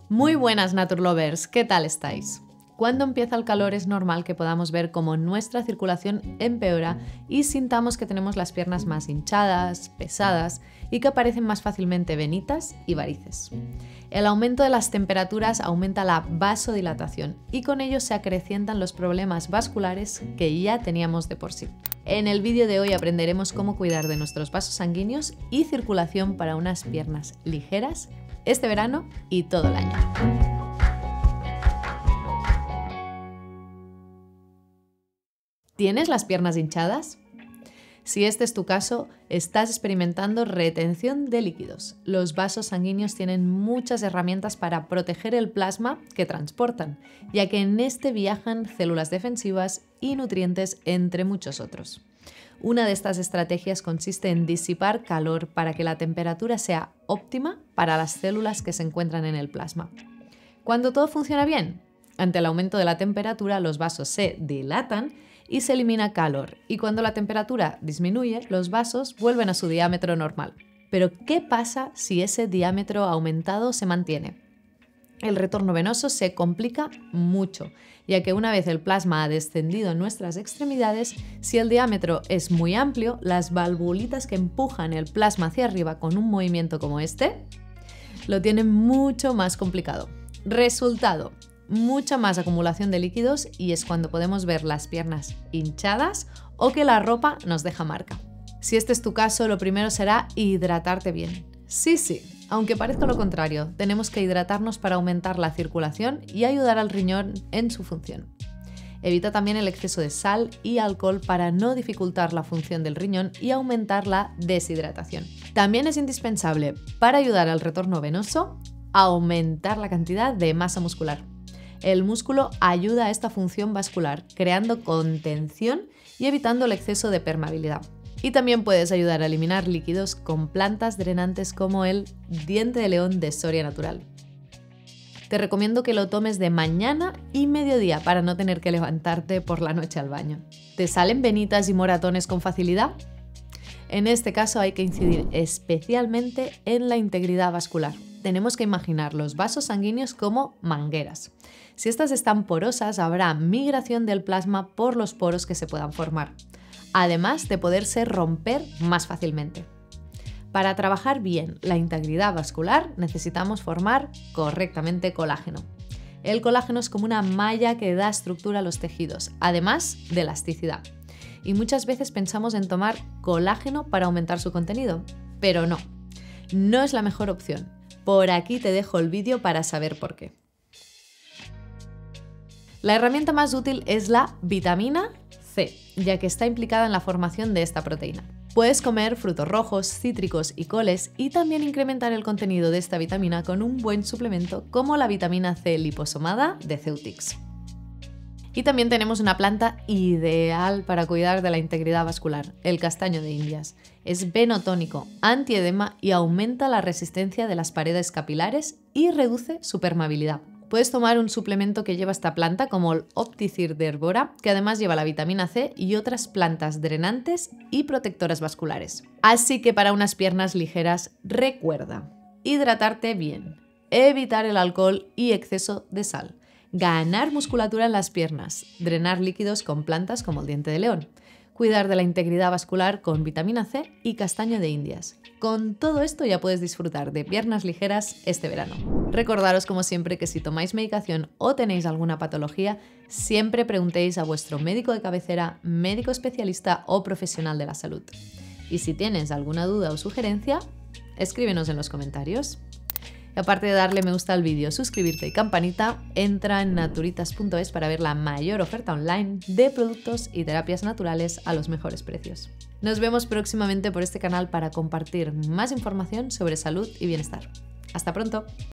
Muy buenas Naturlovers, ¿qué tal estáis? Cuando empieza el calor es normal que podamos ver cómo nuestra circulación empeora y sintamos que tenemos las piernas más hinchadas, pesadas y que aparecen más fácilmente venitas y varices. El aumento de las temperaturas aumenta la vasodilatación y con ello se acrecientan los problemas vasculares que ya teníamos de por sí. En el vídeo de hoy aprenderemos cómo cuidar de nuestros vasos sanguíneos y circulación para unas piernas ligeras este verano y todo el año. ¿Tienes las piernas hinchadas? Si este es tu caso, estás experimentando retención de líquidos. Los vasos sanguíneos tienen muchas herramientas para proteger el plasma que transportan, ya que en este viajan células defensivas y nutrientes, entre muchos otros. Una de estas estrategias consiste en disipar calor para que la temperatura sea óptima para las células que se encuentran en el plasma. Cuando todo funciona bien, ante el aumento de la temperatura los vasos se dilatan y se elimina calor, y cuando la temperatura disminuye, los vasos vuelven a su diámetro normal. Pero, ¿qué pasa si ese diámetro aumentado se mantiene? El retorno venoso se complica mucho, ya que una vez el plasma ha descendido en nuestras extremidades, si el diámetro es muy amplio, las valvulitas que empujan el plasma hacia arriba con un movimiento como este, lo tienen mucho más complicado. Resultado: mucha más acumulación de líquidos y es cuando podemos ver las piernas hinchadas o que la ropa nos deja marca. Si este es tu caso, lo primero será hidratarte bien. Sí, aunque parezca lo contrario, tenemos que hidratarnos para aumentar la circulación y ayudar al riñón en su función. Evita también el exceso de sal y alcohol para no dificultar la función del riñón y aumentar la deshidratación. También es indispensable, para ayudar al retorno venoso, aumentar la cantidad de masa muscular. El músculo ayuda a esta función vascular, creando contención y evitando el exceso de permeabilidad. Y también puedes ayudar a eliminar líquidos con plantas drenantes como el diente de león de Soria Natural. Te recomiendo que lo tomes de mañana y mediodía para no tener que levantarte por la noche al baño. ¿Te salen venitas y moratones con facilidad? En este caso hay que incidir especialmente en la integridad vascular. Tenemos que imaginar los vasos sanguíneos como mangueras. Si estas están porosas, habrá migración del plasma por los poros que se puedan formar, además de poderse romper más fácilmente. Para trabajar bien la integridad vascular necesitamos formar correctamente colágeno. El colágeno es como una malla que da estructura a los tejidos, además de elasticidad. Y muchas veces pensamos en tomar colágeno para aumentar su contenido, pero no es la mejor opción. Por aquí te dejo el vídeo para saber por qué. La herramienta más útil es la vitamina C, ya que está implicada en la formación de esta proteína. Puedes comer frutos rojos, cítricos y coles y también incrementar el contenido de esta vitamina con un buen suplemento como la vitamina C liposomada de Ceutix. Y también tenemos una planta ideal para cuidar de la integridad vascular, el castaño de Indias. Es venotónico, antiedema y aumenta la resistencia de las paredes capilares y reduce su permeabilidad. Puedes tomar un suplemento que lleva esta planta como el Opticir de Herbora, que además lleva la vitamina C y otras plantas drenantes y protectoras vasculares. Así que para unas piernas ligeras, recuerda hidratarte bien, evitar el alcohol y exceso de sal, ganar musculatura en las piernas, drenar líquidos con plantas como el diente de león, cuidar de la integridad vascular con vitamina C y castaño de Indias. Con todo esto ya puedes disfrutar de piernas ligeras este verano. Recordaros como siempre que si tomáis medicación o tenéis alguna patología, siempre preguntéis a vuestro médico de cabecera, médico especialista o profesional de la salud. Y si tienes alguna duda o sugerencia, escríbenos en los comentarios. Y aparte de darle me gusta al vídeo, suscribirte y campanita, entra en naturitas.es para ver la mayor oferta online de productos y terapias naturales a los mejores precios. Nos vemos próximamente por este canal para compartir más información sobre salud y bienestar. ¡Hasta pronto!